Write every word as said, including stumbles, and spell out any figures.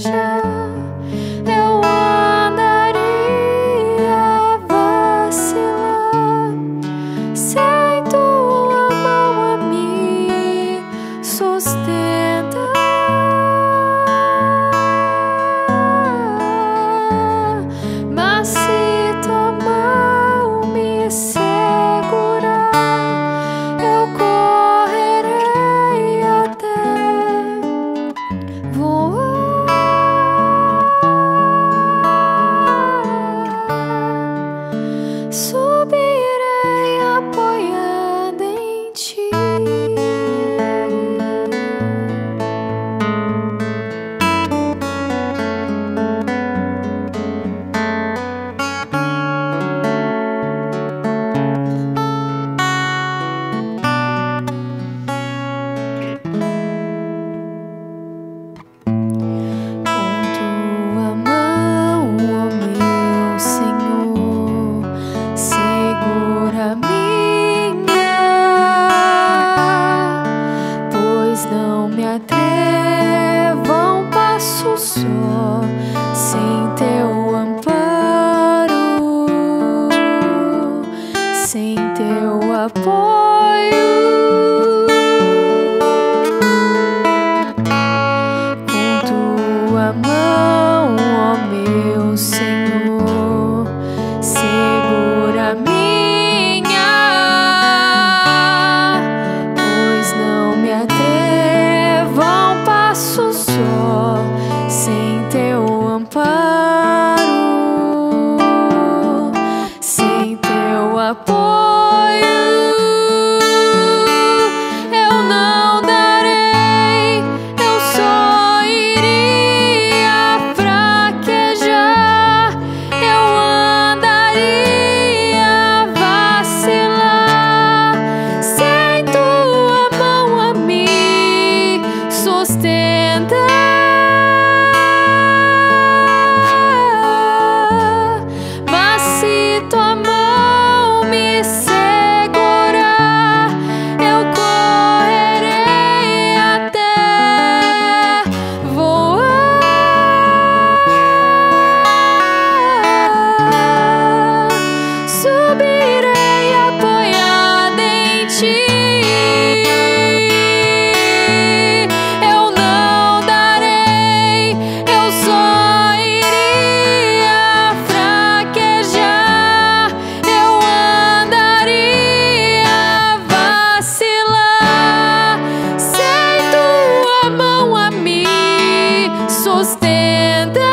fraquejar, eu andaria vacilar, sem tua mão a me sustentar. Mas se tua mão me segurar, eu correrei até voar. Subirei apoiada em ti. Não me atrevo a um passo só sem teu amparo, sem teu apoio. Com tua mão, ó meu Senhor, segura minha, pois não me atrevo a um passo só sem teu amparo, sem teu apoio. Eu não darei, eu só iria fraquejar, eu andaria vacilar, sem tua mão a me sustentar. Mas se tua mão me segurar, eu correrei até voar. Subirei apoiada em ti. Eu não darei, eu só iria fraquejar, eu andaria vacilar, sem tua mão a me sustentar.